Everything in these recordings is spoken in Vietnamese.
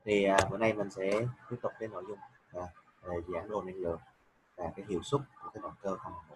Thì bữa nay mình sẽ tiếp tục cái nội dung về giảng đồ năng lượng và cái hiệu suất của cái động cơ không đồng bộ.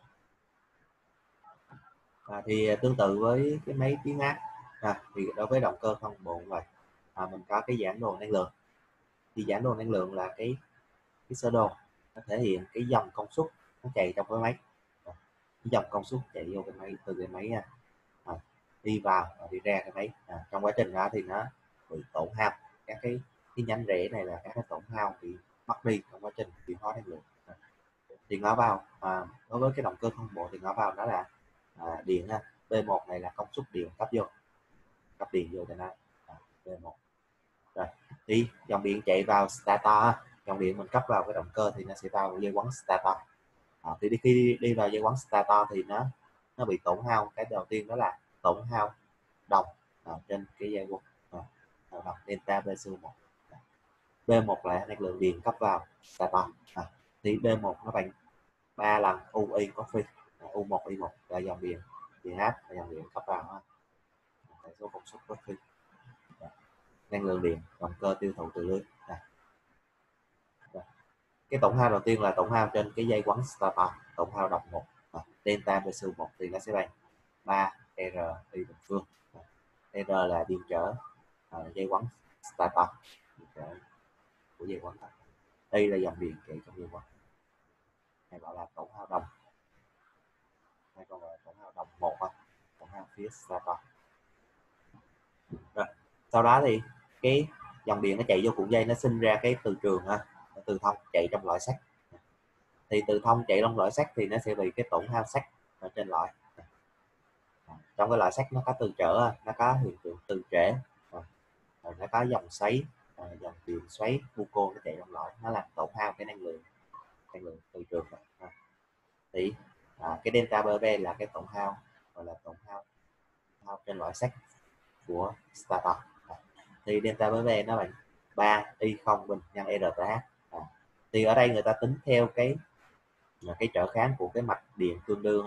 Thì tương tự với cái máy biến áp thì đối với động cơ không đồng bộ vậy, mình có cái giảng đồ năng lượng. Thì giảng đồ năng lượng là cái sơ đồ nó thể hiện cái dòng công suất nó chạy trong cái máy, cái dòng công suất chạy vô cái máy từ cái máy đi vào và đi ra cái máy. Trong quá trình đó thì nó bị tổn hao, các cái nhánh rẽ này là các cái tổn hao bị mất đi trong quá trình chuyển hóa năng lượng. Thì nó vào đối với cái động cơ không bộ thì nó vào đó là điện P1 này là công suất điện cấp điện vô cho nó P1. Rồi thì dòng điện chạy vào stator, dòng điện mình cấp vào cái động cơ thì nó sẽ vào dây quấn stator. Thì khi đi vào dây quấn stator thì nó bị tổn hao. Cái đầu tiên đó là tổn hao đồng trên cái dây quấn đồng delta PSU1. B1 là năng lượng điện cấp vào stator. Thì B1 nó bằng 3 lần UI coffee. U1 I1 là dòng điện áp là dòng điện cấp vào số công suất coffee. Năng lượng điện động cơ tiêu thụ từ lưới. Cái tổn hao đầu tiên là tổn hao trên cái dây quấn stator, tổn hao đồng 1 delta PSU1 thì nó sẽ bằng 3 R y bình phương. R là điện trở dây quấn stator, điện trở của dây quấn. Đây là dòng điện chạy trong dây quấn, hay gọi là tổn hao đồng, hay còn gọi là tổn hao đồng 1, tổn hao phía stator. Rồi sau đó thì cái dòng điện nó chạy vô cuộn dây, nó sinh ra cái từ trường từ thông chạy trong lõi sắt. Thì từ thông chạy trong lõi sắt thì nó sẽ bị cái tổn hao sắt ở trên lõi. Trong cái lõi sắt nó có từ trở, nó có hiện tượng từ trễ, rồi nó có dòng xoáy, dòng điện xoáy buco nó chạy trong lõi, nó làm tổn hao cái năng lượng từ trường. Thì cái delta BB là cái tổn hao, gọi là tổn hao trên lõi sắt của stator. Thì delta BB nó bằng 3 Y0 bình nhân RTH. Thì ở đây người ta tính theo cái trở kháng của cái mạch điện tương đương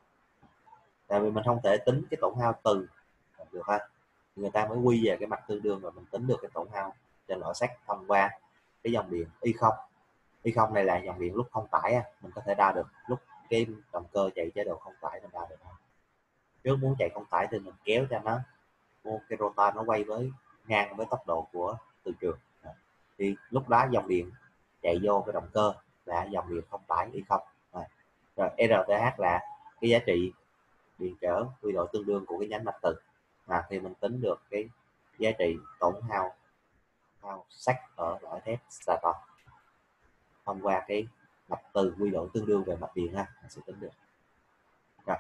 tại vì mình không thể tính cái tổn hao từ được người ta mới quy về cái mạch tương đương, và mình tính được cái tổn hao trên lõi sắt thông qua cái dòng điện Y0 này là dòng điện lúc không tải. Mình có thể đo được lúc cái động cơ chạy chế độ không tải, mình đo được. Trước muốn chạy không tải thì mình kéo cho nó cái rotor nó quay với ngang với tốc độ của từ trường. Thì lúc đó dòng điện chạy vô cái động cơ là dòng điện không tải Y0. Rồi RTH là cái giá trị điện trở quy đổi tương đương của cái nhánh mạch từ. Thì mình tính được cái giá trị tổn hao sắt ở lõi thép stator thông qua cái mạch từ quy đổi tương đương về mạch điện mình sẽ tính được. Rồi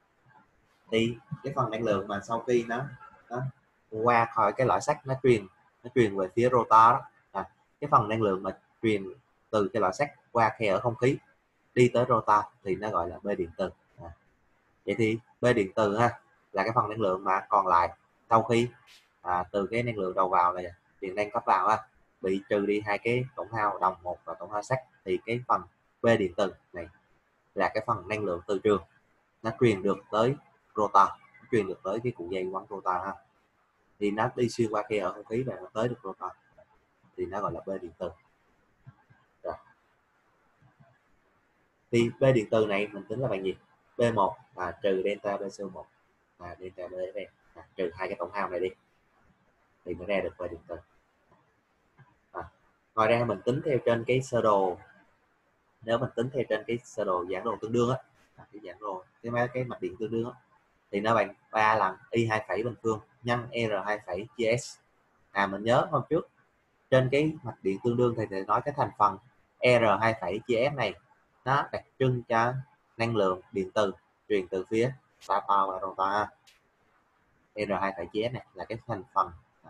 thì cái phần năng lượng mà sau khi nó qua khỏi cái lõi sắt, nó truyền về phía rotor đó, cái phần năng lượng mà truyền từ cái lõi sắt qua khe ở không khí đi tới rotor thì nó gọi là B điện từ. Vậy thì B điện từ là cái phần năng lượng mà còn lại sau khi từ cái năng lượng đầu vào này điện năng cấp vào bị trừ đi hai cái tổn hao đồng 1 và tổn hao sắt, thì cái phần B điện từ này là cái phần năng lượng từ trường nó truyền được tới rotor, truyền được tới cái cuộn dây quấn rotor thì nó đi xuyên qua khe ở không khí và nó tới được rotor, thì nó gọi là B điện từ. Rồi. Thì B điện từ này mình tính là bằng gì? B1 trừ delta PSU1 và delta BF trừ hai cái tổn hao này đi thì nó ra được B điện từ. Ngoài ra mình tính theo trên cái sơ đồ, nếu mình tính theo trên cái sơ đồ giảng đồ tương đương cái giảng đồ cái mạch điện tương đương thì nó bằng 3 lần Y2 phẩy bình phương nhân R2 phẩy chia S. Mình nhớ hôm trước trên cái mạch điện tương đương thì nói cái thành phần R2 phẩy chia S này nó đặc trưng cho năng lượng điện từ truyền từ phía stator và rotor. R2 phẩy chia S này là cái thành phần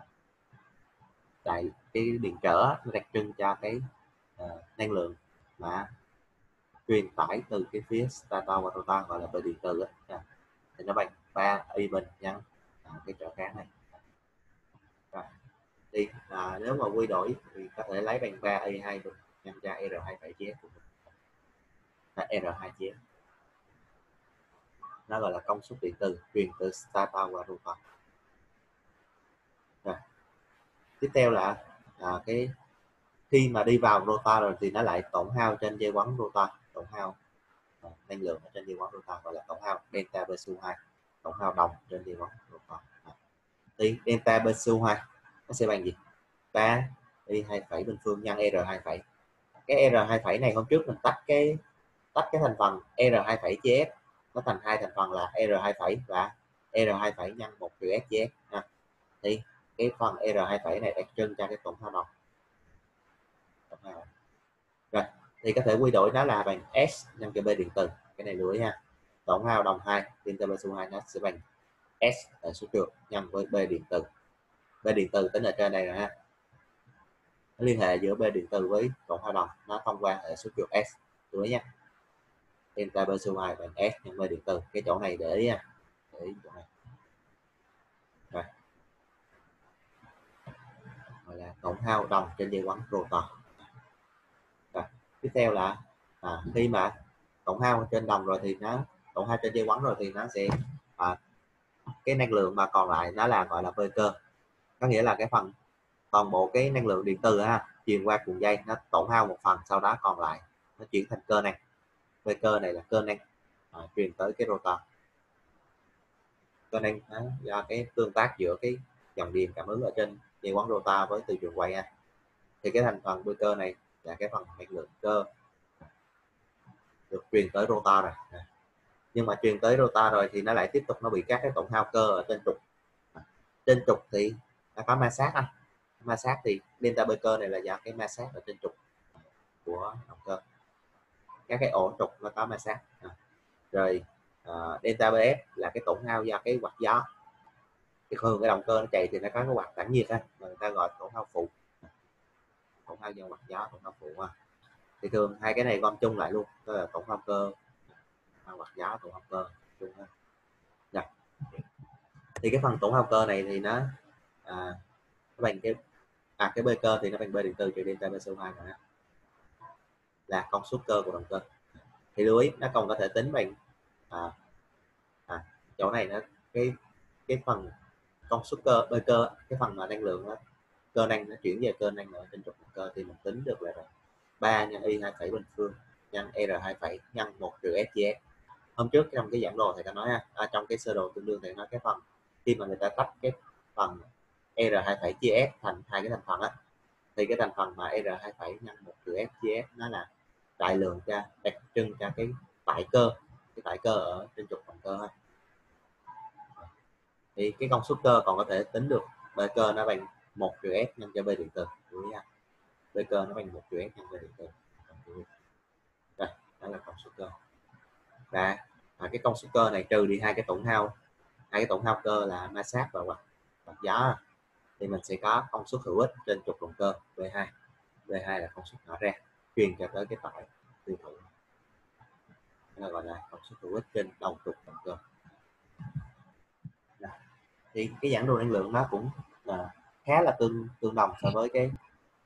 tại cái điện trở, nó đặc trưng cho cái năng lượng mà truyền tải từ cái phía stator và rotor, gọi là B điện từ thì nó bằng 3 Y bình nhân cái trở kháng này. Rồi. Thì nếu mà quy đổi thì có thể lấy bằng 3 Y2 bình nhân cho R2 phẩy chia S của mình. R2 chia S nó gọi là công suất điện từ truyền từ stator qua rotor. Rồi. Tiếp theo là cái khi mà đi vào rotor rồi thì nó lại tổn hao trên dây quấn rotor, tổn hao năng lượng ở trên dây quấn rotor gọi là tổn hao delta PSU2, tổn hao đồng trên dây quấn rotor. Thì delta PSU2 nó sẽ bằng gì? 3 y 2 phẩy bình phương nhân R2 phẩy. Cái R2 phẩy này hôm trước mình tách cái thành phần R2 phẩy chia F nó thành hai thành phần là R2 phẩy và R2 phẩy nhân 1 trừ S chia F. Thì cái phần R2 phẩy này đặc trưng cho cái tổn hao đồng. Rồi thì có thể quy đổi nó là bằng S nhân cho B điện từ, cái này lưu ý ha. Tổn hao đồng 2 delta PSU2 nó sẽ bằng S ở số trượt nhân với B điện từ. B điện từ tính ở trên đây rồi ha. Nó liên hệ giữa B điện từ với tổn hao đồng nó thông qua hệ số trượt S, lưu ý nha. Delta PSU2 bằng S nhân B điện từ, cái chỗ này để ý nha, để ý chỗ này. Rồi. Gọi là tổn hao đồng trên dây quấn rotor. Rồi. Tiếp theo là khi mà tổn hao trên đồng rồi thì nó tổn hao trên dây quấn rồi thì nó sẽ cái năng lượng mà còn lại nó là gọi là vơi cơ, có nghĩa là cái phần toàn bộ cái năng lượng điện từ truyền qua cuộn dây nó tổn hao một phần, sau đó còn lại nó chuyển thành cơ năng. Vơi cơ này là cơ năng truyền tới cái rotor. Cơ năng do cái tương tác giữa cái dòng điện cảm ứng ở trên dây quấn rotor với từ trường quay thì cái thành phần vơi cơ này là cái phần năng lượng cơ được truyền tới rotor rồi. Nhưng mà truyền tới rotor rồi thì nó lại tiếp tục nó bị các cái tổn hao cơ ở trên trục. Trên trục thì nó có ma sát ma sát thì delta bê cơ này là do cái ma sát ở trên trục của động cơ, các cái ổ trục nó có ma sát. Rồi delta bf là cái tổn hao do cái quạt gió. Thì thường cái động cơ nó chạy thì nó có cái quạt tản nhiệt mà người ta gọi tổn hao phụ, tổn hao do quạt gió, tổn hao phụ. Thì thường hai cái này gom chung lại luôn, đó là tổn hao cơ, quạt gió, tổn hao cơ chung ha. Thì cái phần tổn hao cơ này thì nó bằng cái B cơ thì nó bằng B điện từ trừ delta PSU2 rồi đó, là công suất cơ của động cơ. Thì lưu ý nó còn có thể tính bằng chỗ này nó cái phần công suất cơ B cơ, cái phần mà năng lượng đó, cơ năng nó chuyển về cơ năng ở trên trục động cơ thì mình tính được là 3 nhân y 2 phẩy bình phương nhân R2 phẩy nhân 1 trừ S chia S. Hôm trước trong cái giảng đồ thầy có nói trong cái sơ đồ tương đương thầy nói cái phần khi mà người ta tách cái phần R2 phẩy chia S thành hai cái thành phần thì cái thành phần mà R2 phẩy nhân 1 trừ S chia S nó là đại lượng cho đặc trưng cho cái tải cơ ở trên trục động cơ. Thì cái công suất cơ còn có thể tính được B cơ nó bằng 1 trừ S nhân cho B điện từ. B cơ nó bằng 1 trừ S nhân B điện từ. Đây, đó là công suất cơ. Và cái công suất cơ này trừ đi hai cái tổn hao cơ là ma sát và quạt gió thì mình sẽ có công suất hữu ích trên trục động cơ V2. V2 là công suất nhỏ ra truyền cho tới cái tải tiêu thụ, nó gọi là công suất hữu ích trên đầu trục động cơ. Thì cái giảng đồ năng lượng nó cũng khá là tương đồng so với cái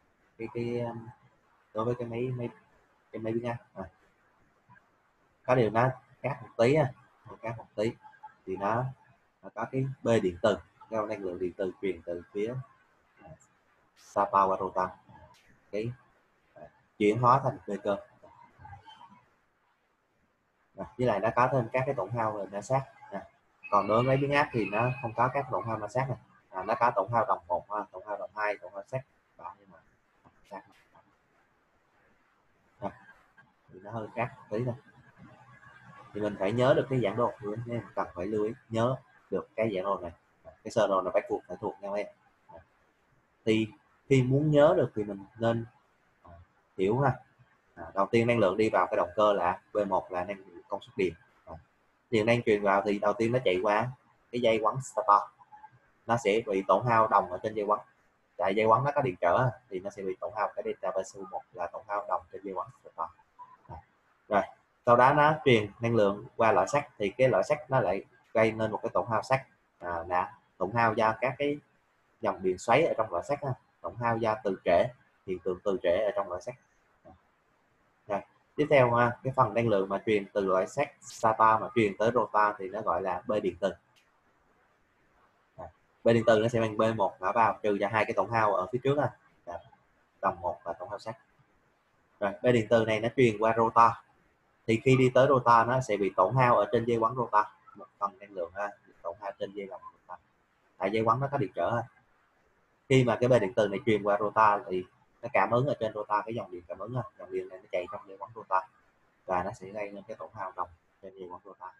đối với cái máy biến áp. Có điều nó khác một tí thì nó có cái B điện từ, cái năng lượng điện từ truyền từ phía SATA qua rotor, cái chuyển hóa thành B cơ. Với lại nó có thêm các cái tổn hao về ma sát. Còn đối với biến áp thì nó không có các tổn hao ma sát này. Nó có tổn hao đồng 1, tổn hao đồng 2, tổn hao sát đó, nhưng mà sát thì nó hơi khác một tí thôi. Thì mình phải nhớ được cái giảng đồ nên cần phải lưu ý nhớ được cái giảng đồ này, cái sơ đồ này bắt buộc phải thuộc nhau em. Thì khi muốn nhớ được thì mình nên hiểu đầu tiên năng lượng đi vào cái động cơ là V1 là năng lượng công suất điện. Điện năng truyền vào thì đầu tiên nó chạy qua cái dây quấn stator, nó sẽ bị tổn hao đồng ở trên dây quấn. Tại dây quấn nó có điện trở thì nó sẽ bị tổn hao cái delta PSU1 là tổn hao đồng trên dây quấn stator. Rồi sau đó nó truyền năng lượng qua lõi sắt thì cái lõi sắt nó lại gây nên một cái tổn hao sắt, là tổn hao do các cái dòng điện xoáy ở trong lõi sắt, tổn hao do từ trễ, hiện tượng từ trễ ở trong lõi sắt. Rồi tiếp theo cái phần năng lượng mà truyền từ lõi sắt SATA mà truyền tới rotor thì nó gọi là B điện từ. B điện từ nó sẽ bằng B1 ngã vào trừ cho hai cái tổn hao ở phía trước lõi sắt. Rồi B điện từ này nó truyền qua rotor, thì khi đi tới rotor nó sẽ bị tổn hao ở trên dây quấn rotor, một phần năng lượng bị tổn hao trên dây đồng rotor, tại dây quấn nó có điện trở. Khi mà cái B điện từ này truyền qua rotor thì nó cảm ứng ở trên rotor, cái dòng điện cảm ứng, dòng điện này nó chạy trong dây quấn rotor và nó sẽ gây nên cái tổn hao đồng trên dây quấn rotor.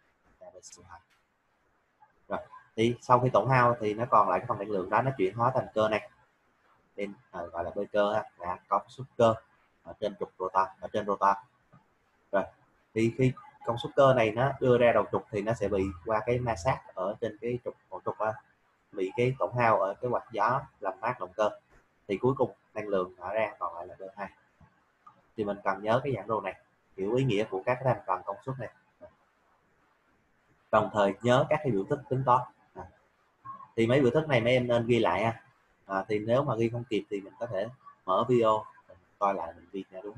Rồi thì sau khi tổn hao thì nó còn lại cái phần năng lượng đó, nó chuyển hóa thành cơ này, nên gọi là bơi cơ là công suất cơ ở trên trục rotor, ở trên rotor. Rồi thì khi công suất cơ này nó đưa ra đầu trục thì nó sẽ bị qua cái ma sát ở trên cái trục ổ trục, bị cái tổn hao ở cái quạt gió làm mát động cơ, thì cuối cùng năng lượng thả ra còn lại là B2. Thì mình cần nhớ cái giảng đồ này, hiểu ý nghĩa của các thành phần công suất này, đồng thời nhớ các cái biểu thức tính toán. Thì mấy biểu thức này mấy em nên ghi lại thì nếu mà ghi không kịp thì mình có thể mở video mình coi lại, mình ghi ra đúng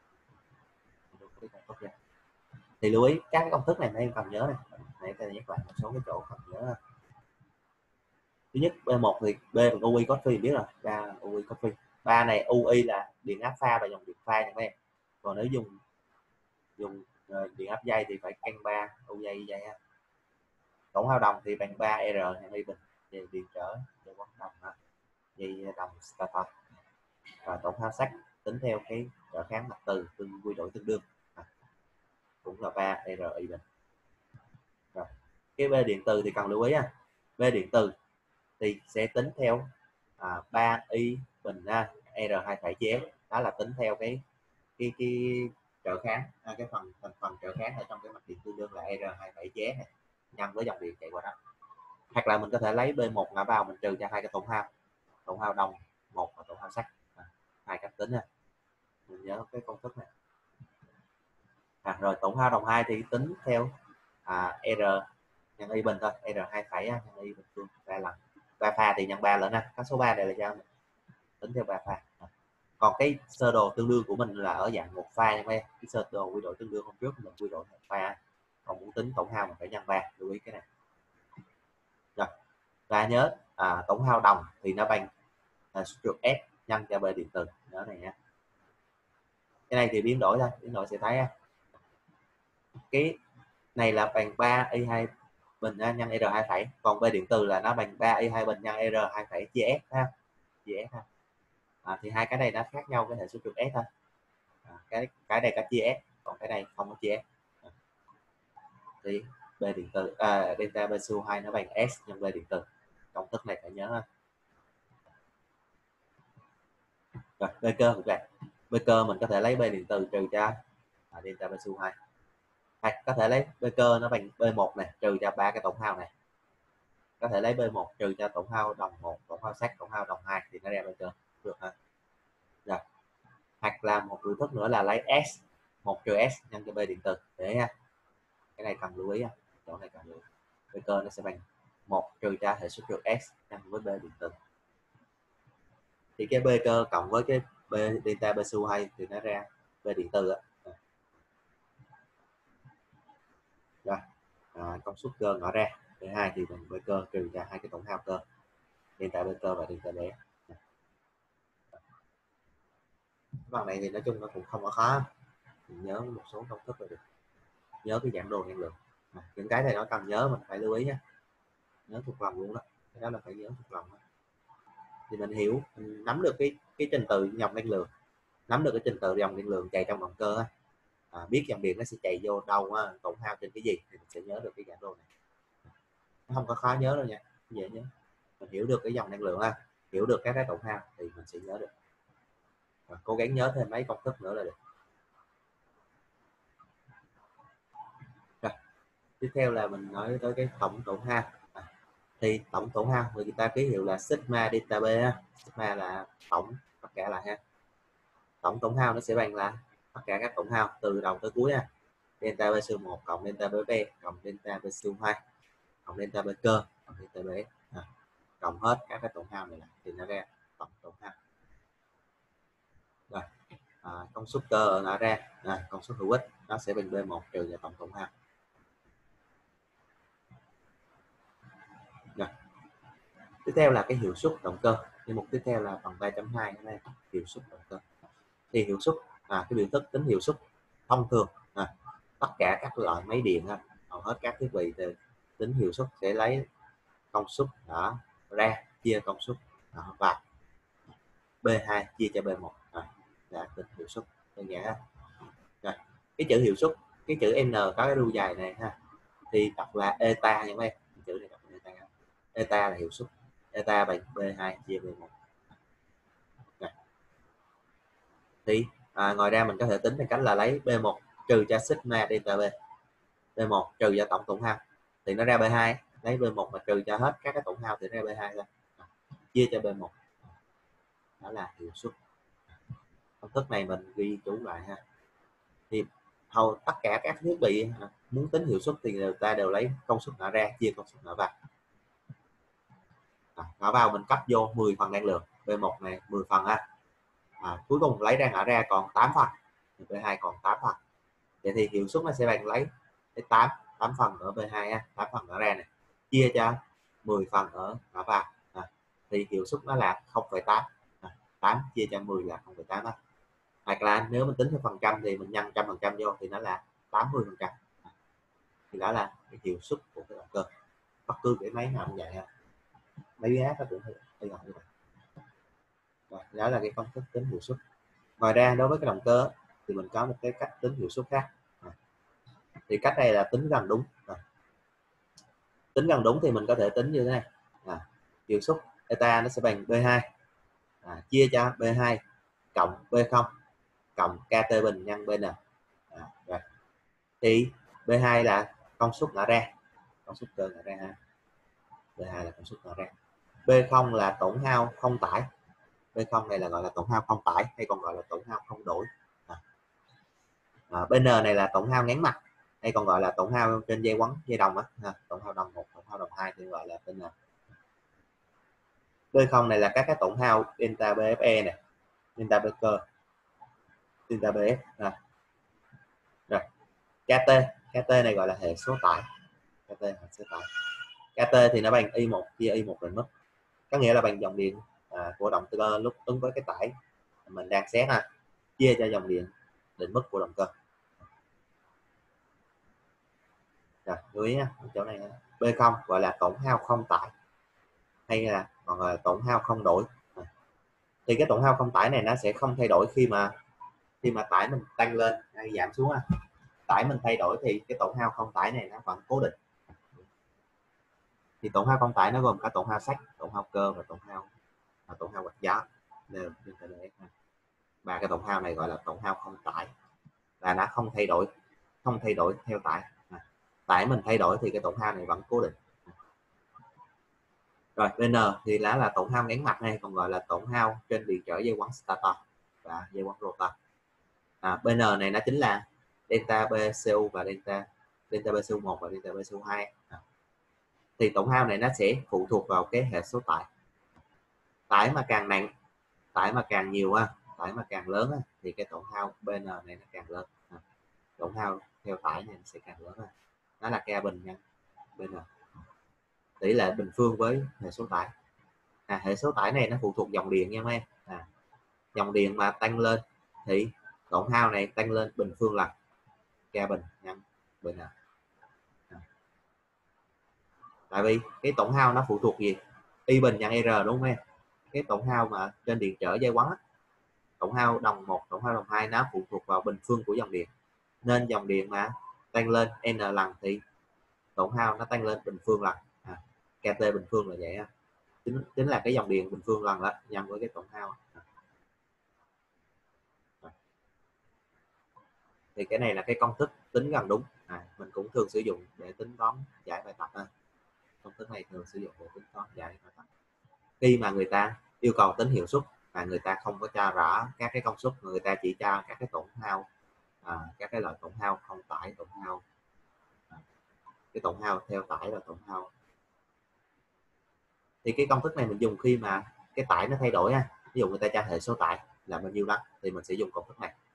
không. Thì lưu ý các cái công thức này mấy em cần nhớ này, nãy ta nhắc lại một số cái chỗ cần nhớ. Thứ nhất B1 thì B bằng UI coffee biết rồi, 3 UI coffee, 3 này UI là điện áp pha và dòng điện pha nha các em. Còn nếu dùng điện áp dây thì phải canh 3 U dây ha. Tổng hao đồng thì bằng 3 R nhân Y bình, về điện trở dây quấn đồng dây đồng stator. Và tổng hao sắt tính theo cái trở kháng mặt từ quy đổi tương đương, cũng là 3 R Y bình. Rồi cái B điện từ thì cần lưu ý B điện từ thì sẽ tính theo 3 Y bình R2 chia F, đó là tính theo cái trở kháng, cái thành phần trở kháng ở trong cái mặt điện tương đương là R2 chia F này, nhân với dòng điện chạy qua đó. Hoặc là mình có thể lấy B1 ngã vào, mình trừ cho hai cái tổn hao đồng 1 và tổn hao sắt, hai cách tính mình nhớ cái công thức này. Rồi tổn hao đồng 2 thì tính theo R nhân Y bình thôi, R2 phẩy nhân Y bình phương 3 lần, 3 pha thì nhân 3 lần các số 3 này là cho mình tính theo 3 pha. Còn cái sơ đồ tương đương của mình là ở dạng một pha nha em. Cái sơ đồ quy đổi tương đương hôm trước mình quy đổi một pha, còn muốn tính tổng hao mình phải nhân 3, lưu ý cái này. Rồi và nhớ tổng hao đồng thì nó bằng suất trượt S nhân cho B điện từ, nhớ này nha. Cái này thì biến đổi thôi, biến đổi sẽ thấy cái này là bằng 3 Y2 bình nhân R2 phẩy, còn B điện từ là nó bằng 3 Y2 bình nhân R2 phẩy chia S ha, chia S ha. Thì hai cái này nó khác nhau cái hệ số trượt S thôi. Cái này có chia S, còn cái này không có chia S. Thì B điện từ delta BCO2 nó bằng S nhân B điện từ, công thức này phải nhớ. Rồi B cơ cũng vậy, B cơ mình có thể lấy B điện từ trừ cho delta BCO2, hoặc có thể lấy B cơ nó bằng B1 này trừ cho 3 cái tổng hao này, có thể lấy B1 trừ cho tổng hao đồng 1, tổng hao sắt tổng hao đồng 2 thì nó ra B cơ được ha. Rồi hoặc là một biểu thức nữa là lấy S 1 trừ S nhân cho B điện từ để ha, cái này cần lưu ý chỗ này cần lưu ý. B cơ nó sẽ bằng 1 trừ cho hệ số trừ S nhân với B điện từ, thì cái B cơ cộng với cái B delta BCO2 thì nó ra B điện từ rồi công suất cơ ngỏ ra B2 thì bằng B cơ trừ cho hai cái tổng hao cơ, delta B cơ và delta B. Phần này thì nói chung nó cũng không có khó, mình nhớ một số công thức là được, nhớ cái giảng đồ năng lượng. Những cái này nó cần nhớ mình phải lưu ý nhé, nhớ thuộc lòng luôn đó, cái đó là phải nhớ thuộc lòng đó. Thì mình hiểu, mình nắm được cái trình tự dòng năng lượng, nắm được cái trình tự dòng năng lượng chạy trong động cơ biết dòng điện nó sẽ chạy vô đâu tổn hao trên cái gì thì mình sẽ nhớ được cái giảng đồ này, nó không có khó nhớ đâu nha, dễ nhớ. Mình hiểu được cái dòng năng lượng hiểu được các cái tổn hao thì mình sẽ nhớ được. Cố gắng nhớ thêm mấy công thức nữa là được. Rồi tiếp theo là mình nói tới cái tổng tổn hao. Thì tổng tổn hao người ta ký hiệu là sigma delta B sigma là tổng tất cả lại ha. Tổng tổn hao nó sẽ bằng là tất cả các tổn hao từ đầu tới cuối delta BCO1 cộng delta BB cộng delta BCO2 cộng delta B cơ cộng delta B cộng hết các cái tổn hao này lại thì nó ra tổng tổn hao. Rồi công suất cơ nó ra công suất hữu ích nó sẽ bằng B1 trừ cho tổng tổn hao. Rồi tiếp theo là cái hiệu suất động cơ, thì mục tiếp theo là phần 3.2 này hiệu suất động cơ. Thì hiệu suất cái biểu thức tính hiệu suất thông thường tất cả các loại máy điện hầu hết các thiết bị thì tính hiệu suất sẽ lấy công suất ra chia công suất và B2 chia cho B1 là tính hiệu suất đơn giản. Rồi, cái chữ hiệu suất, cái chữ N có cái đuôi dài này thì đọc là eta nha mấy em, chữ này đọc là eta. Eta là hiệu suất, eta bằng B2 chia B1. Rồi. Thì ngoài ra mình có thể tính bằng cách là lấy B1 trừ cho sigma delta B, B1 trừ cho tổng tổn hao thì nó ra B2, lấy B1 mà trừ cho hết các cái tổn hao thì nó ra B2 thôi, chia cho B1, đó là hiệu suất. Công thức này mình ghi chú lại thì hầu tất cả các thiết bị muốn tính hiệu suất thì người ta đều lấy công suất nở ra chia công suất nở vào. Nở vào mình cấp vô 10 phần năng lượng, B1 này 10 phần cuối cùng lấy ra nở ra còn 8 phần, B2 còn 8 phần. Vậy thì hiệu suất nó sẽ bằng lấy 8 phần ở B2 8 phần nở ra này chia cho 10 phần ở nở vào thì hiệu suất nó là 0,8. 8 chia cho 10 là 0,8 hoặc là nếu mình tính theo phần trăm thì mình nhân 100% vô thì nó là 80%. Thì đó là cái hiệu suất của cái động cơ. Bất cứ cái máy nào cũng vậy máy biến áp nó cũng hay gọi như vậy. Rồi, đó là cái công thức tính hiệu suất. Ngoài ra đối với cái động cơ thì mình có một cái cách tính hiệu suất khác. Thì cách này là tính gần đúng. Tính gần đúng thì mình có thể tính như thế này. Hiệu suất eta nó sẽ bằng B2 chia cho B2 cộng B0 cộng KT bình nhân BN. Rồi. Thì B2 là công suất nở ra, công suất cơ nở ra B2 là công suất nở ra. B0 là tổn hao không tải, B0 này là gọi là tổn hao không tải hay còn gọi là tổn hao không đổi. BN này là tổn hao ngắn mặt hay còn gọi là tổn hao trên dây quấn dây đồng tổn hao đồng 1, tổn hao đồng 2 thì gọi là BN. B0 này là các cái tổn hao delta BFE này, delta B cơ, delta BF. Rồi KT này gọi là hệ số tải, KT hệ số tải. KT thì nó bằng I1 chia I1 định mức, có nghĩa là bằng dòng điện của động cơ lúc ứng với cái tải mình đang xét chia cho dòng điện định mức của động cơ. Rồi lưu ý chỗ này B0 gọi là tổn hao không tải hay là còn gọi là tổn hao không đổi. Thì cái tổn hao không tải này nó sẽ không thay đổi khi mà tải mình tăng lên hay giảm xuống tải mình thay đổi thì cái tổn hao không tải này nó vẫn cố định. Thì tổn hao không tải nó gồm cả tổn hao sắt, tổn hao cơ và tổn hao quạt gió. Và cái tổn hao này gọi là tổn hao không tải, là nó không thay đổi theo tải. Tải mình thay đổi thì cái tổn hao này vẫn cố định. Rồi BN thì là tổn hao ngắn mặt này còn gọi là tổn hao trên điện trở dây quấn stator và dây quấn rotor. BN này nó chính là delta BCU và delta BCU1 và delta BCU2. Thì tổn hao này nó sẽ phụ thuộc vào cái hệ số tải. Tải mà càng nặng, tải mà càng nhiều tải mà càng lớn thì cái tổn hao BN này nó càng lớn. Tổn hao theo tải này sẽ càng lớn. Đó là K bình nhân BN, tỷ lệ bình phương với hệ số tải. Hệ số tải này nó phụ thuộc dòng điện nha mấy em. Dòng điện mà tăng lên thì tổn hao này tăng lên bình phương là K bình nhân BN. Tại vì cái tổn hao nó phụ thuộc gì? Y bình nhân R đúng không em? Cái tổn hao mà trên điện trở dây quấn tổn hao đồng 1, tổn hao đồng 2 nó phụ thuộc vào bình phương của dòng điện. Nên dòng điện mà tăng lên N lần thì tổn hao nó tăng lên bình phương lần. KT bình phương là vậy chính là cái dòng điện bình phương lần đó nhân với cái tổn hao. Thì cái này là cái công thức tính gần đúng, mình cũng thường sử dụng để tính toán giải bài tập. Công thức này thường sử dụng để tính toán giải bài tập khi mà người ta yêu cầu tính hiệu suất và người ta không có cho rõ các cái công suất, người ta chỉ cho các cái tổn hao, các cái loại tổn hao không tải, tổn hao cái tổn hao theo tải và tổn hao. Thì cái công thức này mình dùng khi mà cái tải nó thay đổi ví dụ người ta cho hệ số tải là bao nhiêu đó thì mình sẽ dùng công thức này.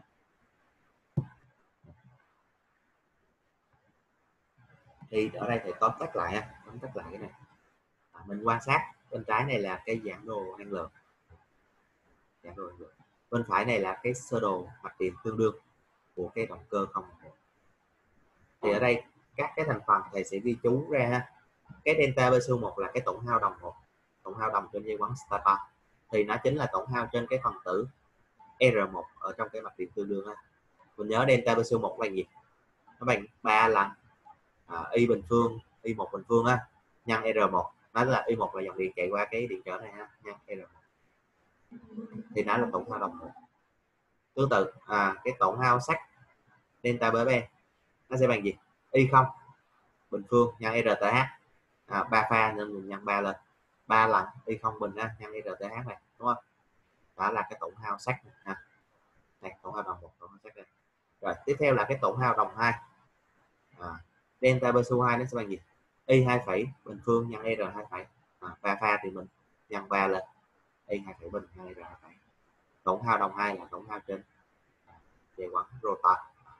Thì ở đây thầy tóm tắt lại cái này. Mình quan sát bên trái này là cái giảng đồ năng lượng, Bên phải này là cái sơ đồ mặt tiền tương đương của cái động cơ 011. Thì ở đây các cái thành phần thầy sẽ ghi chú ra ha. Cái delta BCU1 là cái tổn hao đồng tổn hao đồng trên dây quấn starter, thì nó chính là tổn hao trên cái phần tử R1 ở trong cái mặt tiền tương đương ha. Mình nhớ delta BCU1 là gì? Nó bằng 3 lần Y bình phương, Y1 bình phương ha, nhân R1. Nó là Y1 là dòng điện chạy qua cái điện trở này ha, nhân R1. Thì nó là tổn hao đồng 1. Tương tự cái tổn hao sắt delta BB nó sẽ bằng gì? Y0 bình phương nhân RTH, 3 pha nên mình nhân 3 lên, 3 lần Y0 bình ha, nhân RTH này, đúng không? Đó là cái tổn hao sắt này ha. Này, tổn hao đồng 1, tổn hao sắt đây. Rồi tiếp theo là cái tổn hao đồng 2. Delta BCU2 nó sẽ bằng gì? Y2 phẩy bình phương nhân R2 phẩy, 3 pha thì mình nhân 3 lên, Y2 phẩy bình nhân R2 phẩy. Tổn hao đồng 2 là tổn hao trên dây quấn rotor.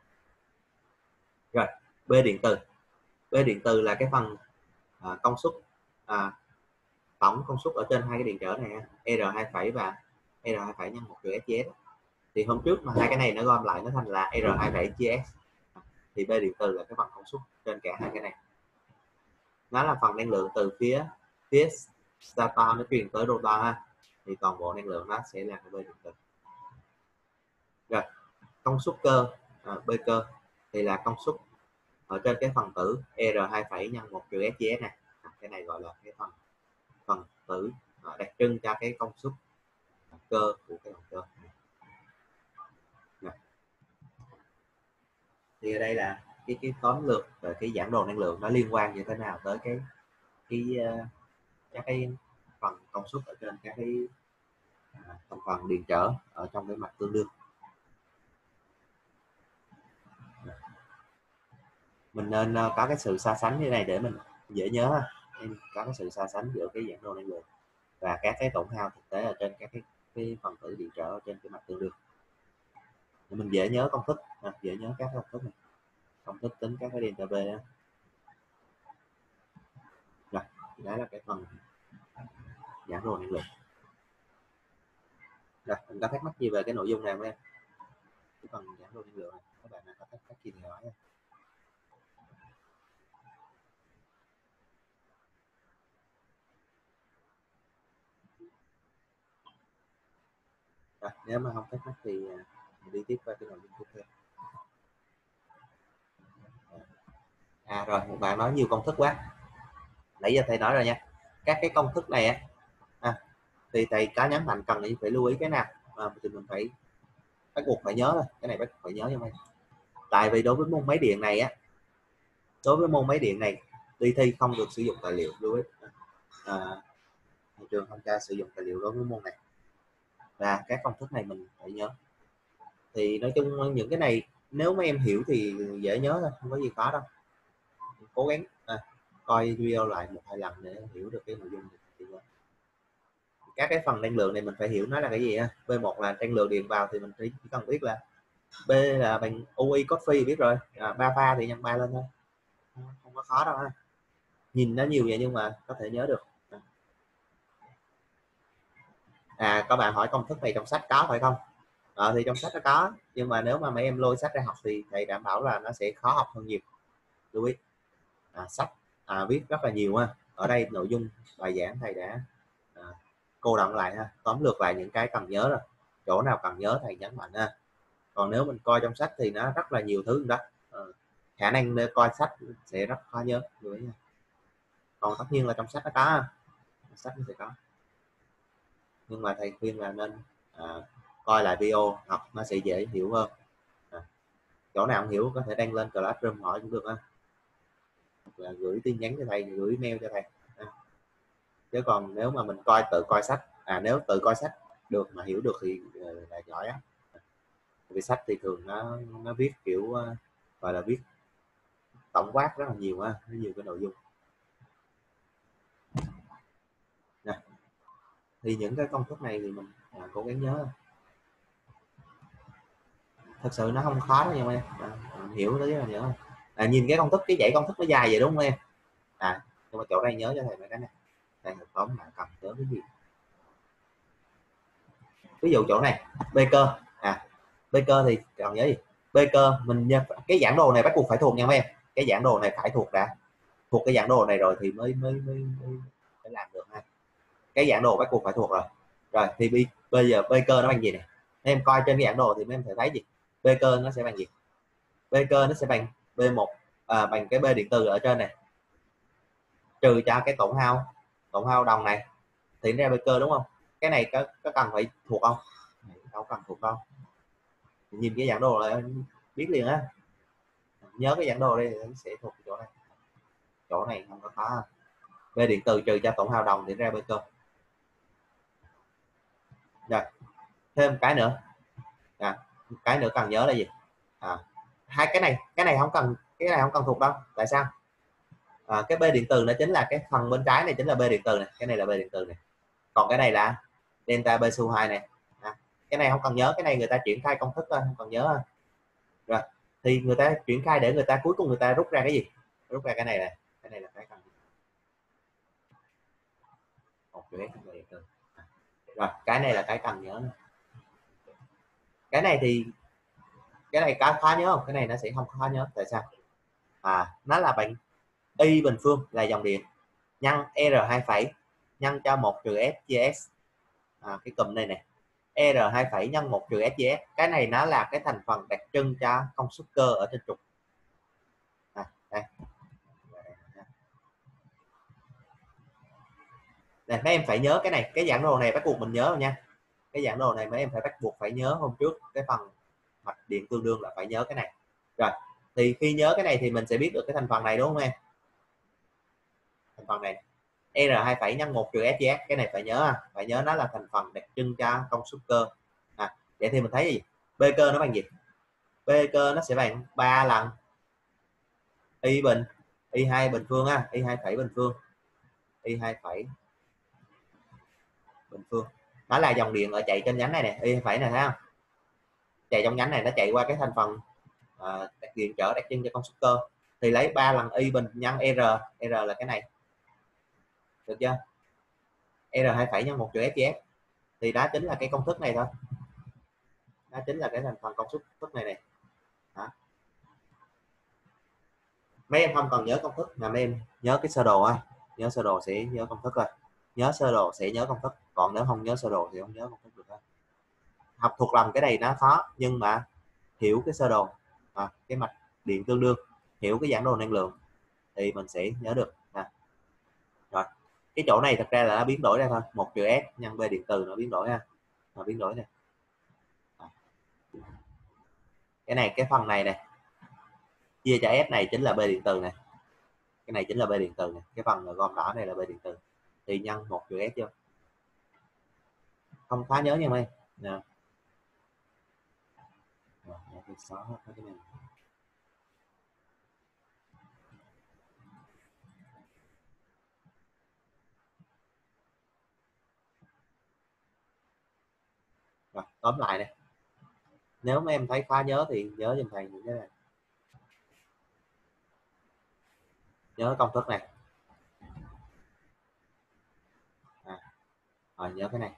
Rồi B điện từ. B điện từ là cái phần công suất, tổng công suất ở trên hai cái điện trở này R2 phẩy và R2 phẩy nhân 1 trừ SGS. Thì hôm trước mà hai cái này nó gom lại nó thành là R2 phẩy GS. Thì B điện từ là cái phần công suất trên cả hai cái này. Nó là phần năng lượng từ phía stator nó truyền tới rotor ha. Thì toàn bộ năng lượng nó sẽ là cái B điện từ. Rồi công suất cơ, B cơ thì là công suất ở trên cái phần tử R2 phẩy nhân 1 trừ SGS này. Cái này gọi là cái phần tử đặc trưng cho cái công suất cơ của cái động cơ. Thì ở đây là cái tóm lược về cái giảng đồ năng lượng nó liên quan như thế nào tới các cái phần công suất ở trên các cái thành phần điện trở ở trong cái mặt tương đương. Mình nên có cái sự so sánh như này để mình dễ nhớ, nên có cái sự so sánh giữa cái giảng đồ năng lượng và các cái tổn hao thực tế ở trên các cái phần tử điện trở ở trên cái mặt tương đương. Để mình dễ nhớ công thức, dễ nhớ các công thức này, công thức tính các cái delta B đó. Rồi, đó là cái phần giảng đồ năng lượng. Rồi, mình có thắc mắc gì về cái nội dung này không em? Cái phần giảng đồ năng lượng này, các bạn có thắc mắc gì thì hỏi em. Rồi, nếu mà không thắc mắc thì mình đi tiếp qua cái nội dung tiếp theo. Rồi, một bạn nói nhiều công thức quá. Nãy giờ thầy nói rồi nha. Các cái công thức này thì thầy cá nhấn mạnh cần phải lưu ý cái nào thì mình phải bắt buộc phải nhớ thôi. Cái này bắt buộc phải nhớ cho mình. Tại vì đối với môn máy điện này đi thi không được sử dụng tài liệu lưu ý. Trường không cho sử dụng tài liệu đối với môn này. Và các công thức này mình phải nhớ. Thì nói chung những cái này nếu mà em hiểu thì dễ nhớ thôi, không có gì khó đâu. Cố gắng coi video lại 1-2 lần để hiểu được cái nội dung. Các cái phần năng lượng này mình phải hiểu nó là cái gì ha. B1 là năng lượng điện vào thì mình chỉ cần biết là B là bằng UI cos phi biết rồi, 3 pha thì nhân 3 lên thôi, không có khó đâu ha. Nhìn nó nhiều vậy nhưng mà có thể nhớ được. Các bạn hỏi công thức này trong sách có phải không? Thì trong sách nó có, nhưng mà nếu mà mấy em lôi sách ra học thì thầy đảm bảo là nó sẽ khó học hơn nhiều. Lưu ý sách viết rất là nhiều ha. Ở đây nội dung bài giảng thầy đã cô đọng lại ha, tóm lược lại những cái cần nhớ rồi, chỗ nào cần nhớ thầy nhấn mạnh ha. Còn nếu mình coi trong sách thì nó rất là nhiều thứ đó, khả năng để coi sách sẽ rất khó nhớ. Còn tất nhiên là trong sách nó có, sách nó sẽ có, nhưng mà thầy khuyên là nên coi lại video học nó sẽ dễ hiểu hơn. Chỗ nào không hiểu có thể đăng lên Classroom hỏi cũng được ha, hoặc là gửi tin nhắn cho thầy, gửi mail cho thầy. Chứ còn nếu mà mình tự coi sách, nếu tự coi sách được mà hiểu được thì là giỏi á. Vì sách thì thường nó viết kiểu gọi là viết tổng quát rất là nhiều ha, nhiều cái nội dung. Thì những cái công thức này thì mình cố gắng nhớ. Thật sự nó không khó đâu nha em, mình hiểu đấy là nhớ. Nhìn cái công thức, cái dãy công thức nó dài vậy đúng không em? Nhưng mà chỗ đây nhớ cho thầy mấy cái này. Đây là tóm lại cần nhớ cái gì. ví dụ chỗ này B cơ, B cơ thì cần nhớ gì, B cơ mình cái giảng đồ này bắt buộc phải thuộc nha mấy em, cái giảng đồ này phải thuộc đã, thuộc cái giảng đồ này rồi thì mới làm được ha, cái giảng đồ bắt buộc phải thuộc rồi. Rồi thì bây giờ B cơ nó bằng gì này, em coi trên cái giảng đồ thì em sẽ thấy gì, B cơ nó sẽ bằng gì, B cơ nó sẽ bằng B1 bằng cái B điện từ ở trên này trừ cho cái tổn hao đồng này thì ra B cơ đúng không, cái này có cần phải thuộc không, đâu cần thuộc đâu, nhìn cái giảng đồ là biết liền á, nhớ cái giảng đồ đây sẽ thuộc chỗ này không có khó. B điện từ trừ cho tổn hao đồng thì ra B cơ. Rồi thêm cái nữa, cái nữa cần nhớ là gì, hai cái này không cần thuộc đâu, tại sao, cái B điện từ nó chính là cái phần bên trái này chính là B điện từ này, cái này là B điện từ này, còn cái này là delta B su 2 này, cái này không cần nhớ, cái này người ta triển khai công thức thôi, không cần nhớ. Rồi thì người ta triển khai để người ta cuối cùng người ta rút ra cái gì, rút ra cái này là cái cần một chữ S điện từ. Rồi cái này là cái cần nhớ này. Cái này thì cái này có khó nhớ không, cái này nó sẽ không khó nhớ, tại sao, nó là bằng y bình phương là dòng điện nhân R2 phẩy nhân cho 1 trừ S chia S, cái cụm này nè, R2 phẩy nhân 1 trừ S chia S, cái này nó là cái thành phần đặc trưng cho công suất cơ ở trên trục. Đây. Này, mấy em phải nhớ cái này, cái giảng đồ này bắt buộc mình nhớ rồi nha, cái giảng đồ này mấy em phải bắt buộc phải nhớ hôm trước, cái phần mạch điện tương đương là phải nhớ cái này. Rồi thì khi nhớ cái này thì mình sẽ biết được cái thành phần này đúng không em, thành phần này R2 phẩy nhân 1 trừ S chia S, cái này phải nhớ nó là thành phần đặc trưng cho công suất cơ. Vậy thì mình thấy gì, B cơ nó bằng gì, B cơ nó sẽ bằng 3 lần Y2 bình phương Y2 phẩy bình phương, Y2 phẩy bình phương, nó là dòng điện ở chạy trên nhánh này nè, Y phẩy này thấy không, chạy trong nhánh này nó chạy qua cái thành phần điện trở đặc trưng cho công suất cơ, thì lấy 3 lần Y bình nhân R là cái này, được chưa, R2 phẩy nhân 1 trừ S chia S, thì đó chính là cái công thức này thôi, đó chính là cái thành phần công suất này này. Mấy em không cần nhớ công thức mà mấy em nhớ cái sơ đồ nhớ sơ đồ sẽ nhớ công thức rồi, nhớ sơ đồ sẽ nhớ công thức, còn nếu không nhớ sơ đồ thì không nhớ công thức được. Học thuộc lòng cái này nó khó, nhưng mà hiểu cái sơ đồ, cái mạch điện tương đương, hiểu cái giảng đồ năng lượng thì mình sẽ nhớ được. Rồi cái chỗ này thật ra là nó biến đổi ra thôi, 1 trừ S nhân B điện từ nó biến đổi nó biến đổi này, cái này cái phần này này chia cho S này chính là B điện từ này, cái này chính là B điện từ này, cái phần gom đỏ này là B điện từ, thì nhân 1 trừ S vô, không khó nhớ nha mấy em. Rồi, tóm lại này, nếu mấy em thấy khó nhớ thì nhớ giùm thầy những cái này, nhớ công thức này, rồi nhớ cái này,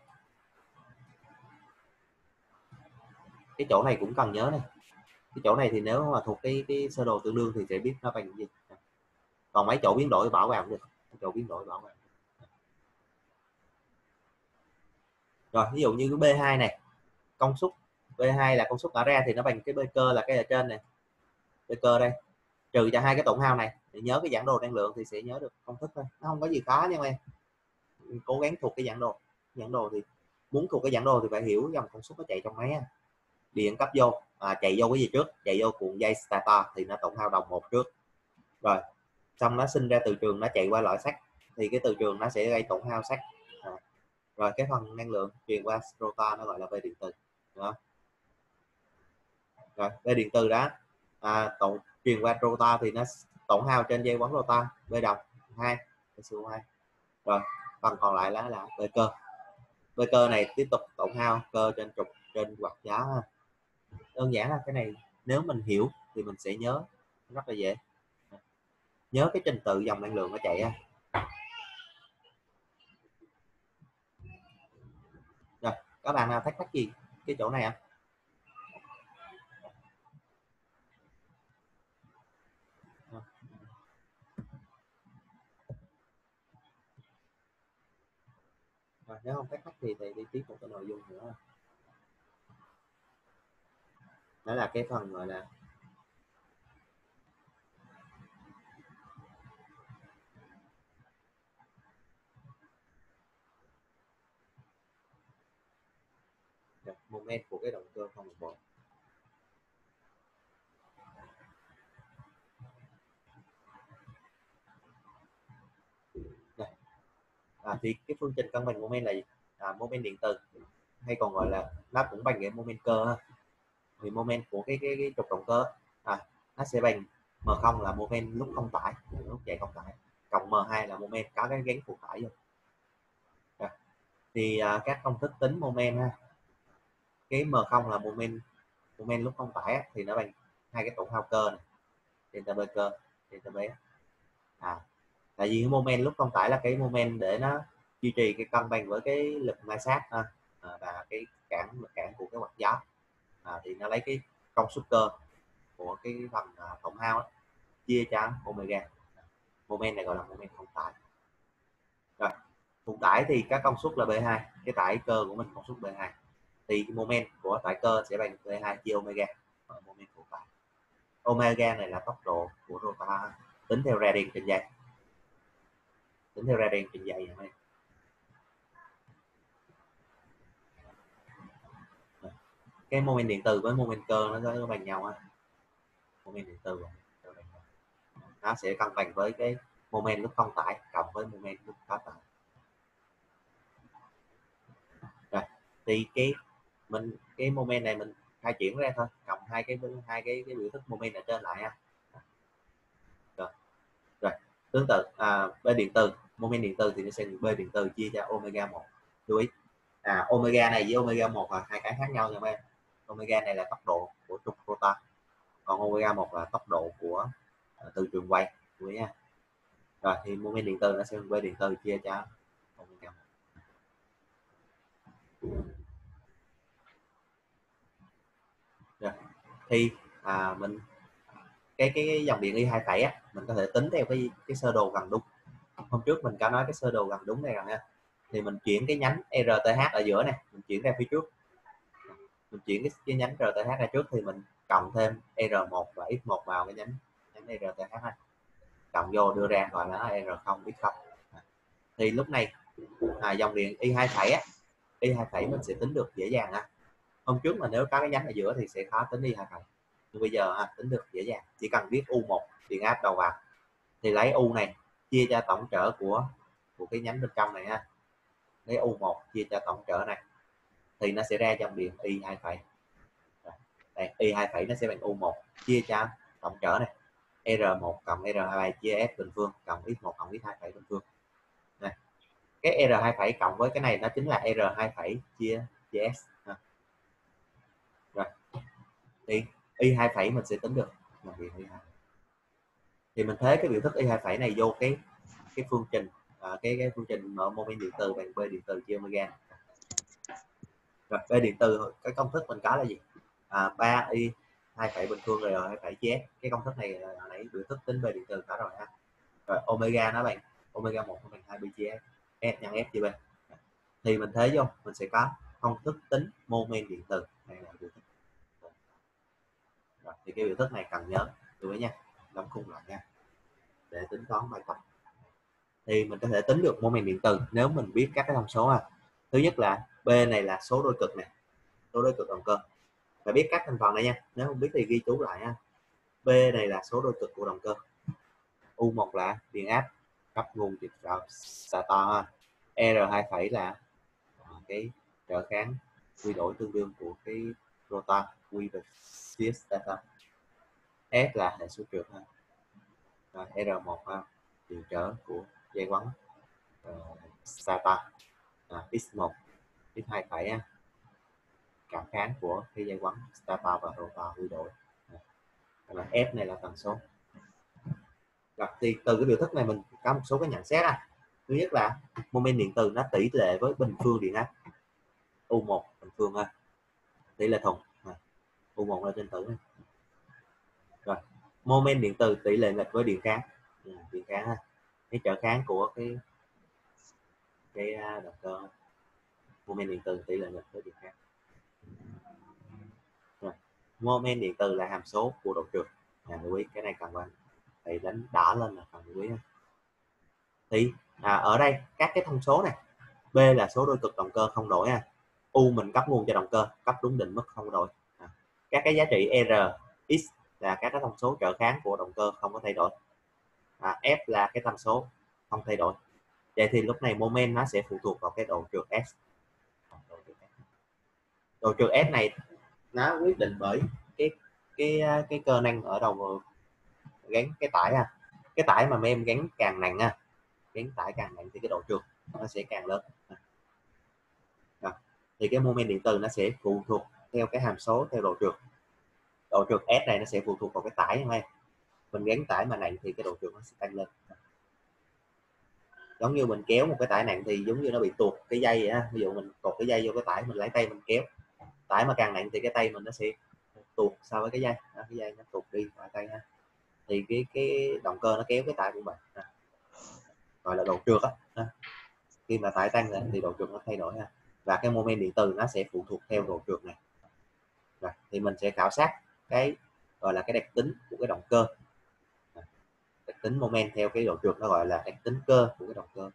cái chỗ này cũng cần nhớ này, cái chỗ này thì nếu mà thuộc cái sơ đồ tương đương thì sẽ biết nó bằng cái gì, còn mấy chỗ biến đổi bỏ vào cũng được, chỗ biến đổi bỏ vào. Rồi ví dụ như cái B2 này, công suất B2 là công suất ở ra thì nó bằng cái B cơ là cái ở trên này, B cơ đây trừ cho hai cái tổn hao này, để nhớ cái giảng đồ năng lượng thì sẽ nhớ được công thức thôi, nó không có gì khó nha em, cố gắng thuộc cái giảng đồ thì muốn thuộc cái giảng đồ thì phải hiểu dòng công suất nó chạy trong máy, điện cấp vô chạy vô cái gì trước, chạy vô cuộn dây stator thì nó tổn hao đồng 1 trước, rồi xong nó sinh ra từ trường, nó chạy qua lõi sắt thì cái từ trường nó sẽ gây tổn hao sắt, rồi cái phần năng lượng truyền qua rotor nó gọi là B điện từ đó. Rồi B điện từ đó truyền qua rotor thì nó tổn hao trên dây quấn rotor B đồng 2 2, rồi phần còn lại là B cơ này tiếp tục tổn hao cơ trên trục trên quạt gió. Đơn giản là cái này nếu mình hiểu thì mình sẽ nhớ rất là dễ, nhớ cái trình tự dòng năng lượng nó chạy Rồi Các bạn nào thắc mắc gì cái chỗ này không? Nếu không thắc mắc thì đi tiếp một cái nội dung nữa, đó là cái phần gọi là moment của cái động cơ không đồng bộ. Thì cái phương trình cân bằng moment là gì? Moment điện từ, hay còn gọi là nó cũng bằng cái moment cơ ha. Thì moment của cái trục động cơ nó sẽ bằng m0 là moment lúc không tải, lúc chạy không tải, cộng m2 là moment có cái gắn phụ tải vô. Thì các công thức tính moment ha, cái m0 là moment lúc không tải thì nó bằng hai cái tổn hao cơ này, delta b cơ, delta b. Tại vì cái moment lúc không tải là cái moment để nó duy trì cái cân bằng với cái lực ma sát và cái lực cản của cái quạt gió. Thì nó lấy cái công suất cơ của cái phần tổn hao đó, chia cho omega. Moment này gọi là moment không tải. Rồi phụ tải thì các công suất là B2, cái tải cơ của mình công suất B2, thì moment của tải cơ sẽ bằng B2 chia omega. Moment phụ tải, omega này là tốc độ của rotor tính theo radian trên giây, này. Cái moment điện từ với moment cơ nó có bằng nhau ha. Moment điện từ nó sẽ cân bằng với cái moment lúc không tải cộng với moment lúc có tải. Rồi thì cái moment này mình khai chuyển ra thôi, cộng hai cái biểu thức moment ở trên lại ha. Rồi tương tự B điện từ, moment điện từ thì nó sẽ B điện từ chia cho omega 1. Lưu ý omega này với omega 1 là hai cái khác nhau nha em. Omega này là tốc độ của trục rotor, còn omega 1 là tốc độ của từ trường quay, lưu ý nha. Rồi thì moment điện từ nó sẽ B điện từ chia cho omega 1. Rồi thì mình cái dòng điện I2 phẩy mình có thể tính theo cái sơ đồ gần đúng. Hôm trước mình có nói cái sơ đồ gần đúng này rồi nha. Thì mình chuyển cái nhánh RTH ở giữa này, mình chuyển ra phía trước, mình chuyển cái nhánh RTH ra trước, thì mình cộng thêm R1 và X1 vào cái nhánh RTH này, cộng vô đưa ra gọi là R0 X0. Thì lúc này dòng điện I2 phẩy mình sẽ tính được dễ dàng ha. Hôm trước mà nếu có cái nhánh ở giữa thì sẽ khó tính I2 phẩy, nhưng bây giờ tính được dễ dàng, chỉ cần viết U1 điện áp đầu vào thì lấy U này chia cho tổng trở của cái nhánh bên trong này ha, lấy U1 chia cho tổng trở này thì nó sẽ ra dòng điện I2 phẩy. Đây, I2 phẩy nó sẽ bằng U1 chia cho tổng trở này R1 cộng R2 chia S bình phương cộng X1 cộng X2 phẩy bình phương. Này, cái R2 phẩy cộng với cái này nó chính là R2 phẩy chia S. Rồi thì I2 phẩy mình sẽ tính được dòng điện I2. Thì mình thế cái biểu thức I2 phẩy này vô cái phương trình cái phương trình moment điện từ bằng B điện từ chia omega. Rồi B điện từ cái công thức mình có là gì? 3i 2 phẩy bình phương rồi 2 phẩy chia S. Cái công thức này nãy biểu thức tính B điện từ có rồi ha. Rồi omega nó bằng omega 1 nó bằng 2 pi chia S nhân F chia B. Thì mình thế vô mình sẽ có công thức tính moment điện từ này là biểu thức. Rồi, thì cái biểu thức này cần nhớ chú ý nha, đóng khung lại nha để tính toán bài tập. Thì mình có thể tính được moment điện từ nếu mình biết các cái thông số. Thứ nhất là B này là số đôi cực này, số đôi cực động cơ, phải biết các thành phần này nha, nếu không biết thì ghi chú lại ha. B này là số đôi cực của động cơ, U1 là điện áp cấp nguồn trực stator, R2 phẩy là cái trở kháng quy đổi tương đương của cái rotor quy về phía stator, S là hệ số trượt ha, R1 điện trở của dây quấn stator, X1 X2 phẩy cảm kháng của cái dây quấn stator và rotor quy đổi, là F này là tần số. Rồi thì từ cái biểu thức này mình có một số cái nhận xét. Thứ nhất là moment điện từ nó tỷ lệ với bình phương điện áp. U1 bình phương ha, tỷ lệ thuận U1 là trên tử này. Rồi moment điện từ tỷ lệ nghịch với điện kháng. Điện kháng ha, cái trở kháng của cái động cơ. Moment điện từ tỷ lệ nghịch với điện kháng. Rồi. Moment điện từ là hàm số của độ trượt. Lưu ý cái này cần quan, thầy đánh đỏ lên là cần lưu ý. Thì ở đây các cái thông số này, B là số đôi cực động cơ không đổi ha, U mình cấp nguồn cho động cơ, cấp đúng định mức không đổi. Các cái giá trị R, X là các cái thông số trở kháng của động cơ không có thay đổi. F là cái tham số không thay đổi. Vậy thì lúc này moment nó sẽ phụ thuộc vào cái độ trượt S. Độ trượt S này nó quyết định bởi cái cơ năng ở đầu gắn cái tải ha. Cái tải mà mấy em gắn càng nặng ha, gắn tải càng nặng thì cái độ trượt nó sẽ càng lớn. Thì cái moment điện từ nó sẽ phụ thuộc theo cái hàm số theo độ trượt. Độ trượt S này nó sẽ phụ thuộc vào cái tải nha em. Mình gắn tải mà nặng thì cái độ trượt nó sẽ tăng lên. Giống như mình kéo một cái tải nặng thì giống như nó bị tuột cái dây vậy á. Ví dụ mình tuột cái dây vô cái tải, mình lấy tay mình kéo, tải mà càng nặng thì cái tay mình nó sẽ tuột so với cái dây cái dây nó tuột đi khỏi tay ha. Thì cái động cơ nó kéo cái tải của mình gọi là độ trượt á. Khi mà tải tăng lên thì độ trượt nó thay đổi ha, và cái moment điện từ nó sẽ phụ thuộc theo độ trượt này. Rồi, thì mình sẽ khảo sát cái gọi là cái đặc tính của cái động cơ. Đặc tính moment theo cái độ trượt nó gọi là đặc tính cơ của cái động cơ.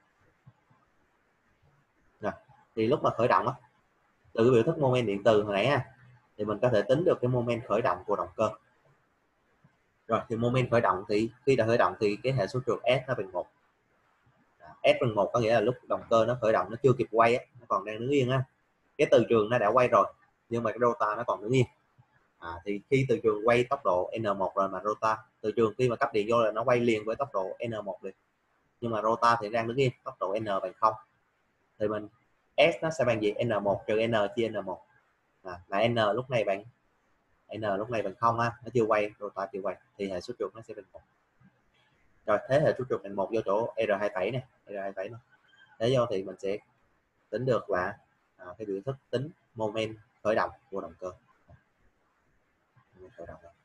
Rồi, thì lúc mà khởi động á, từ cái biểu thức moment điện từ hồi nãy ha, thì mình có thể tính được cái moment khởi động của động cơ. Rồi thì moment khởi động thì khi đã khởi động thì cái hệ số trượt S nó bằng 1. S bằng 1 có nghĩa là lúc động cơ nó khởi động nó chưa kịp quay á, nó còn đang đứng yên á. Cái từ trường nó đã quay rồi nhưng mà cái rotor nó còn đứng yên. Thì khi từ trường quay tốc độ N1 rồi mà rotor, từ trường khi mà cấp điện vô là nó quay liền với tốc độ N1 liền, nhưng mà rotor thì đang đứng yên, tốc độ N bằng 0, thì mình S nó sẽ bằng gì? N1 trừ N chia N1 là N lúc này bằng 0 ha, nó chưa quay, rotor chưa quay thì hệ số trượt nó sẽ bằng 1. Rồi thế hệ số trượt bằng 1 vô chỗ R27 này, R27 này. Thế vô thì mình sẽ tính được là cái biểu thức tính moment khởi động của động cơ. Khởi động này.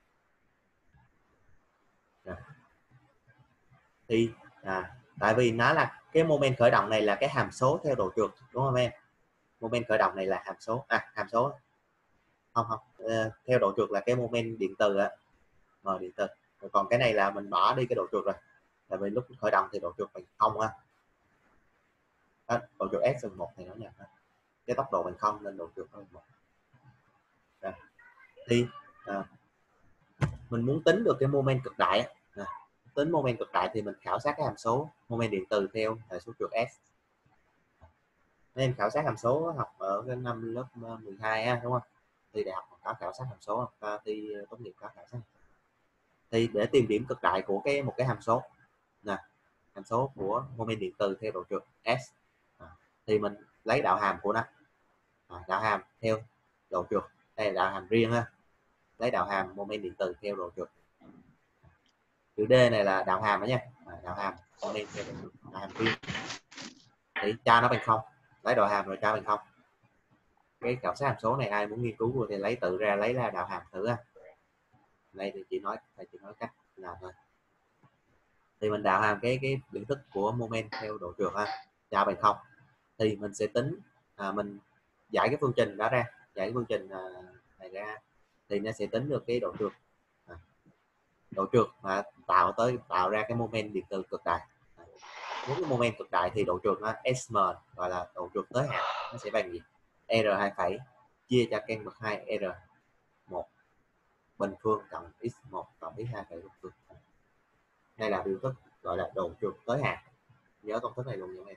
Rồi. Thì tại vì nó là cái moment khởi động này là cái hàm số theo độ trượt, đúng không em? Moment khởi động này là hàm số không theo độ trượt là cái moment điện từ á, điện từ. Rồi còn cái này là mình bỏ đi cái độ trượt rồi, tại vì lúc khởi động thì độ trượt bằng 0 ha. Độ trượt S bằng 1 thì nó nhận cái tốc độ bằng 0 nên độ trượt nó bằng 1. Rồi. Thì mình muốn tính được cái moment cực đại tính moment cực đại thì mình khảo sát cái hàm số moment điện từ theo hệ số trượt S. Nên khảo sát hàm số học ở cái năm lớp 12 ha, đúng không? Thì đại học có khảo sát hàm số, thi tốt nghiệp có khảo sát. Thì để tìm điểm cực đại của một cái hàm số hàm số của moment điện từ theo độ trượt S, thì mình lấy đạo hàm của nó, đạo hàm theo độ trượt, đây là đạo hàm riêng ha, lấy đạo hàm moment điện từ theo độ trượt. Chữ D này là đạo hàm đó nha, đạo hàm moment theo độ trượt, đạo hàm riêng thì cho nó bằng 0, lấy đạo hàm rồi cho bằng 0. Cái khảo sát hàm số này ai muốn nghiên cứu rồi thì lấy tự ra lấy ra đạo hàm thử ha. Đây thì chỉ nói cách làm thôi. Thì mình đạo hàm cái biểu thức của moment theo độ trượt ha, cho bằng 0 thì mình sẽ tính mình giải cái phương trình đó ra, giải cái phương trình này ra thì nó sẽ tính được cái độ trượt, độ trượt mà tạo ra cái moment điện từ cực đại. Muốn cái moment cực đại thì độ trượt nó SM, gọi là độ trượt tới hạn, nó sẽ bằng gì? R2 phẩy chia cho căn bậc 2 R1 bình phương cộng x1 cộng x2 phẩy bình phương. Đây là biểu thức gọi là độ trượt tới hạn. Nhớ công thức này luôn nha em.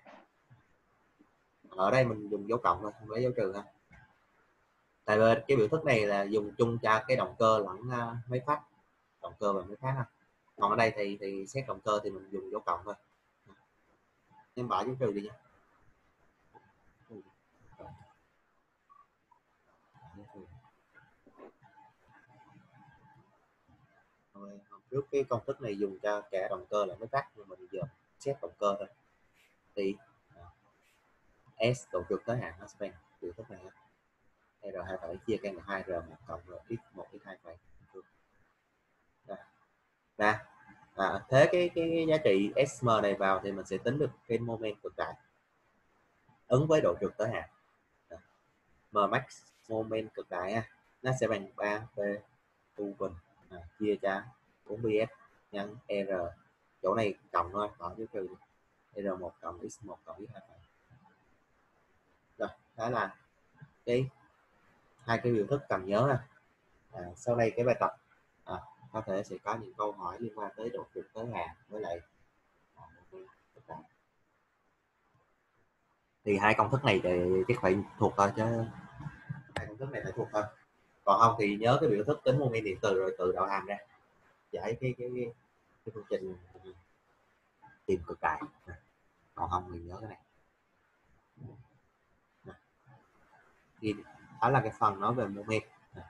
Ở đây mình dùng dấu cộng thôi, không lấy dấu trừ ha. Tại vì cái biểu thức này là dùng chung cho cái động cơ lẫn máy phát, động cơ và máy phát ha. Còn ở đây thì xét động cơ thì mình dùng dấu cộng thôi. Em bỏ dấu trừ đi nha. Trước cái công thức này dùng cho cả động cơ lẫn máy phát, nhưng mà bây giờ xét động cơ thôi. Thì S độ trượt tới hạn nó sẽ bằng biểu thức này R2 phẩy chia căn là 2R1 cộng X1 X2 phẩy. Thế cái giá trị SM này vào thì mình sẽ tính được cái moment cực đại ứng với độ trượt tới hạn. Max moment cực đại nó sẽ bằng 3P u bình chia cho 4PS nhân R, chỗ này cộng thôi, bỏ dưới trừ R1 cộng X1 cộng X2. Rồi, đó là hai cái biểu thức cần nhớ. Sau đây cái bài tập có thể sẽ có những câu hỏi liên quan tới độ trượt tới hạn với lại thì hai công thức này thì chắc phải thuộc thôi, chứ hai công thức này phải thuộc thôi, còn không thì nhớ cái biểu thức tính moment điện từ rồi tự đạo hàm ra giải cái phương trình tìm cực đại, còn không thì nhớ cái này. Thì đó là cái phần nói về moment.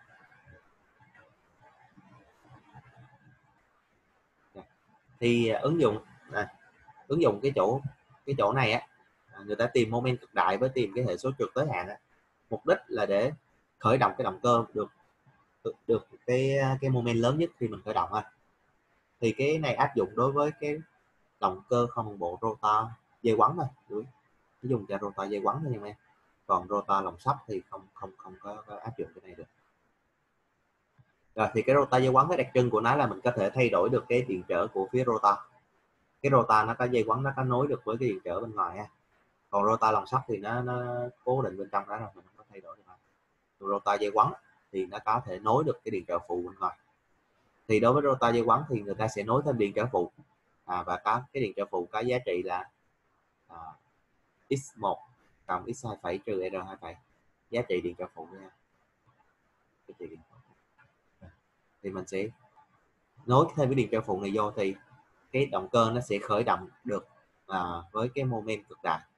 Thì ứng dụng cái chỗ này người ta tìm moment cực đại với tìm cái hệ số trượt tới hạn mục đích là để khởi động cái động cơ được cái moment lớn nhất khi mình khởi động thì cái này áp dụng đối với cái động cơ không đồng bộ rotor dây quấn thôi, chỉ dùng cho rotor dây quấn thôi nha em, còn rotor lồng sắt thì không có áp dụng cái này được. Rồi thì cái rotor dây quấn, cái đặc trưng của nó là mình có thể thay đổi được cái điện trở của phía rotor. Cái rotor nó có dây quấn, nó có nối được với cái điện trở bên ngoài còn rotor lồng sắt thì nó cố định bên trong đó rồi, mình không có thay đổi được. Rotor dây quấn thì nó có thể nối được cái điện trở phụ bên ngoài. Thì đối với rotor dây quấn thì người ta sẽ nối thêm điện trở phụ và có cái điện trở phụ có giá trị là X1 cộng X2 phẩy trừ R2 phẩy, giá trị điện trở phụ nha. Thì mình sẽ nối thêm cái điện trở phụ này vô thì cái động cơ nó sẽ khởi động được với cái moment cực đại.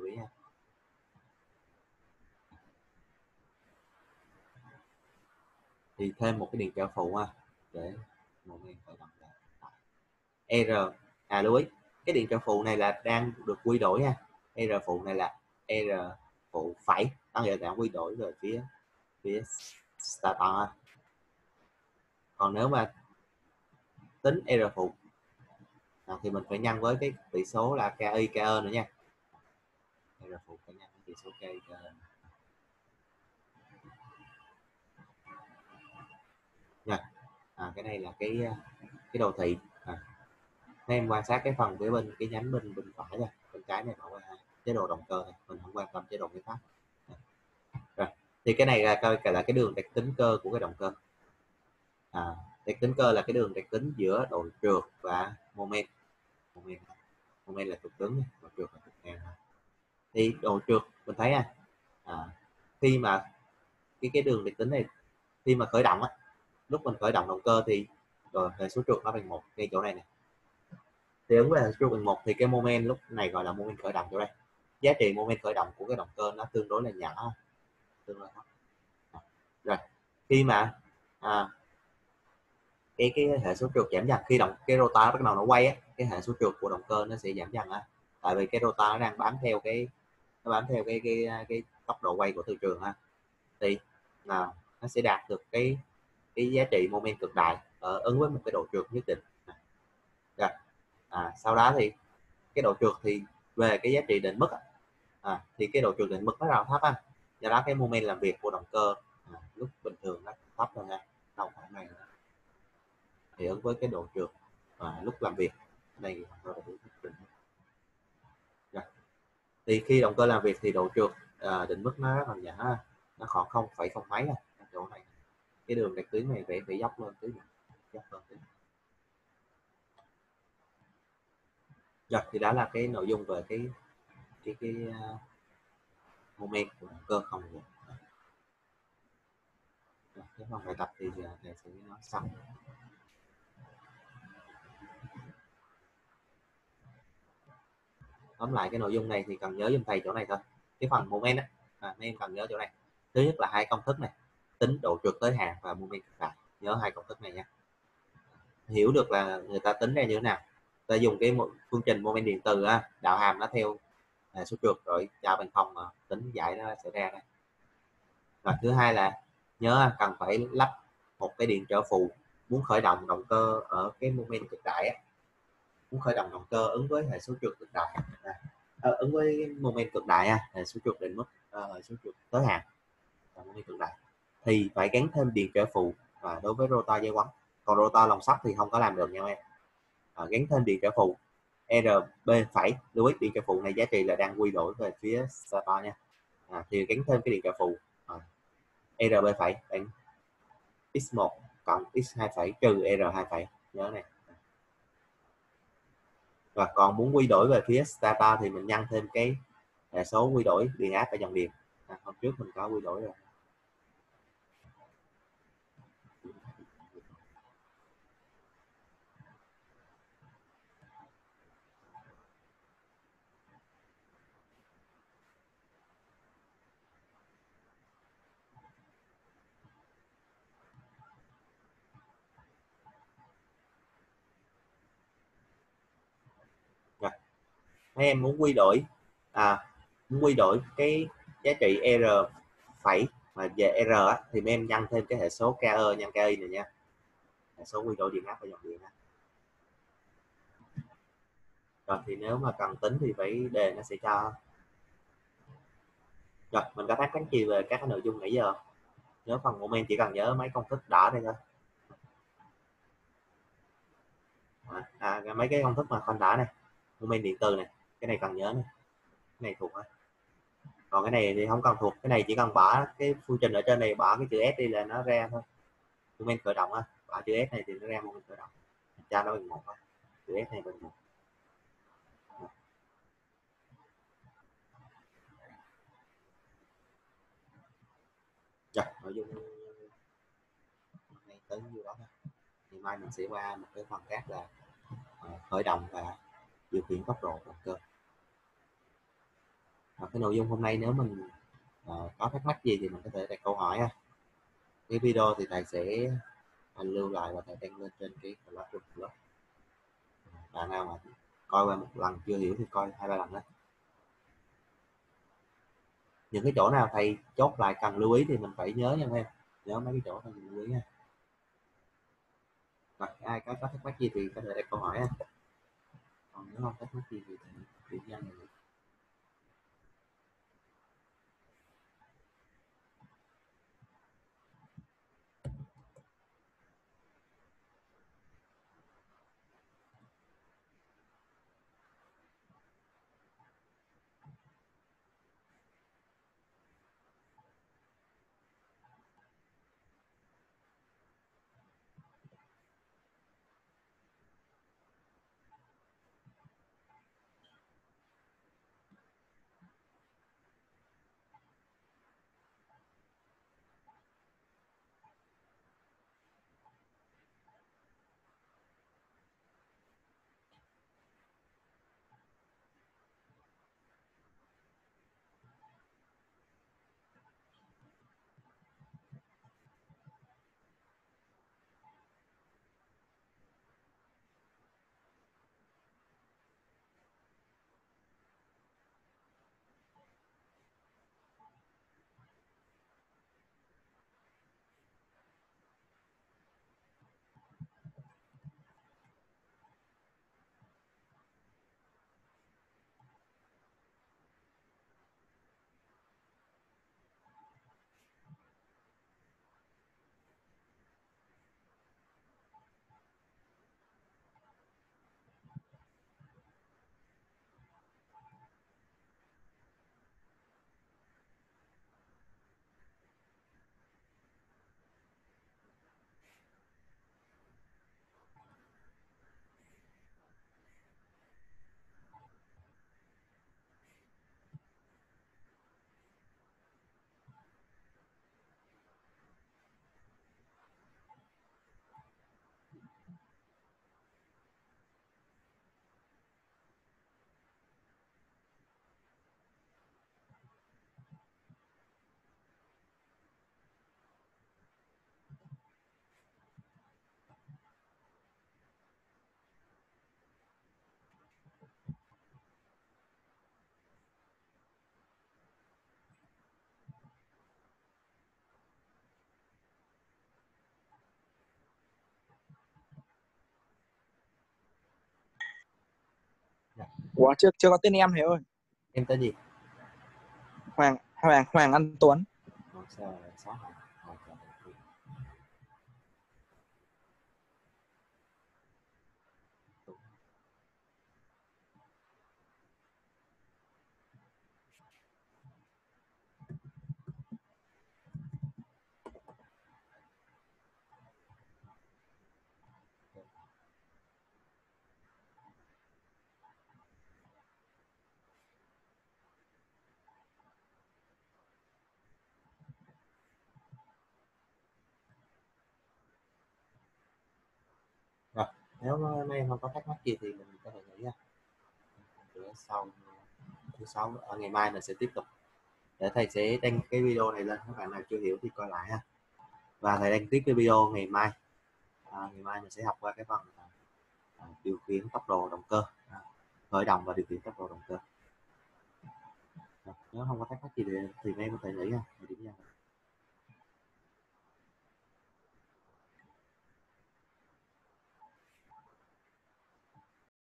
Thì thêm một cái điện trở phụ để moment khởi động R. Lưu ý cái điện trở phụ này là đang được quy đổi R phụ này là R phụ phẩy, có nghĩa là đang quy đổi về phía stator. Còn nếu mà tính R phụ thì mình phải nhân với cái tỷ số là KI KE nữa nha. R phụ phải nhân với tỷ số KI KE nha. Cái này là cái đồ thị. Nên em quan sát cái phần phía bên cái nhánh bên phải nha, bên trái này bỏ qua chế độ động cơ này, mình không quan tâm chế độ cái khác. Rồi thì cái này là coi là cái đường đặc tính cơ của cái động cơ. Đặc tính cơ là cái đường đặc tính giữa độ trượt và moment là trục đứng, độ trượt là trục ngang. Thì độ trượt mình thấy khi mà cái đường đặc tính này khi mà khởi động lúc mình khởi động động cơ thì hệ số trượt nó bằng 1 ngay chỗ này nè. Thì ứng với hệ số trượt bằng 1 thì cái moment lúc này gọi là moment khởi động chỗ đây. Giá trị moment khởi động của cái động cơ nó tương đối là nhỏ, tương đối thấp. Rồi khi mà cái hệ số trượt giảm dần khi cái rotor bắt đầu nó quay cái hệ số trượt của động cơ nó sẽ giảm dần tại vì cái rotor nó đang bám theo cái tốc độ quay của từ trường thì nó sẽ đạt được cái giá trị moment cực đại ứng với một cái độ trượt nhất định. Rồi sau đó thì cái độ trượt thì về cái giá trị định mức thì cái độ trượt định mức nó rất là thấp do đó cái moment làm việc của động cơ lúc bình thường nó thấp hơn đâu khoảng này thì ứng với cái độ trượt lúc làm việc đây thì khi động cơ làm việc thì độ trượt định mức nó rất là nhỏ, nó khoảng 0,0 mấy chỗ này cái đường đặc tuyến này phải dốc lên tí, Rồi thì đó là cái nội dung về cái moment của động cơ không được. Cái phần bài tập thì thầy sẽ nói xong. Tóm lại cái nội dung này thì cần nhớ giùm thầy chỗ này thôi, cái phần moment mấy em cần nhớ chỗ này. Thứ nhất là hai công thức này, tính độ trượt tới hạn và moment cực đại, nhớ hai công thức này nha. Hiểu được là người ta tính ra như thế nào, ta dùng cái phương trình moment điện từ đạo hàm nó theo số trượt rồi cho bằng không mà tính giải nó sẽ ra đây. Và thứ hai là nhớ cần phải lắp một cái điện trở phụ muốn khởi động động cơ ở cái mô men cực đại á, muốn khởi động động cơ ứng với hệ số trượt cực đại ứng với mô men cực đại hệ số trượt định mức hệ số trượt tới hạn mô men cực đại thì phải gắn thêm điện trở phụ đối với rotor dây quấn. Còn rotor lồng sắt thì không có làm được nha em. Gắn thêm điện trở phụ RB phẩy, lưu ý điện trở phụ này giá trị là đang quy đổi về phía stator nha. Thì gắn thêm cái điện trở phụ RB phẩy bằng x1 cộng x2 phẩy trừ R2 phẩy, nhớ này. Và còn muốn quy đổi về phía stator thì mình nhân thêm cái hệ số quy đổi điện áp ở dòng điện. Hôm trước mình có quy đổi rồi. Mấy em muốn quy đổi muốn quy đổi cái giá trị R phẩy mà về R thì mấy em nhân thêm cái hệ số KE nhân KI này nha, hệ số quy đổi điện áp ở dòng điện. Rồi thì nếu mà cần tính thì phải đề nó sẽ cho. Rồi mình có thắc mắc gì về các cái nội dung nãy giờ? Nhớ phần của em chỉ cần nhớ mấy công thức đỏ đây thôi. Mấy cái công thức mà khoanh đỏ này, moment điện từ này, cái này cần nhớ này, cái này thuộc thôi. Còn cái này thì không cần thuộc, cái này chỉ cần bỏ cái phương trình ở trên này, bỏ cái chữ S đi là nó ra thôi. Moment khởi động bỏ chữ S này thì nó ra moment khởi động, cho nó bằng một thôi, chữ S này bằng một. Rồi nội dung này tới như đó thôi. Ngày mai mình sẽ qua một cái phần khác là khởi động và điều khiển tốc độ động cơ. Cái nội dung hôm nay nếu mình có thắc mắc gì thì mình có thể đặt câu hỏi ha. Cái video thì thầy sẽ lưu lại và thầy đăng lên trên cái blog. Bạn nào mà coi qua một lần chưa hiểu thì coi 2-3 lần đó. Những cái chỗ nào thầy chốt lại cần lưu ý thì mình phải nhớ nha em, nhớ mấy cái chỗ thầy lưu ý nha. Rồi, ai có thắc mắc gì thì có thể đặt câu hỏi ha. Còn nếu không thắc mắc gì thì điểm danh này. Ủa, chưa có tên em thầy ơi. Em tên gì? Hoàng Anh Tuấn. Sao lại xóa hồn? Chào bạn Thiên. Rồi, nếu mấy em không có thắc mắc gì thì mình có thể nghỉ nha. Bữa sau thứ sáu ở ngày mai mình sẽ tiếp tục, để thầy sẽ đăng cái video này lên, các bạn nào chưa hiểu thì coi lại ha. Và thầy đăng tiếp cái video ngày mai. Ngày mai mình sẽ học qua cái phần điều khiển tốc độ động cơ, khởi động và điều khiển tốc độ động cơ. Nếu không có thắc mắc gì thì mấy em có thể nghỉ ha.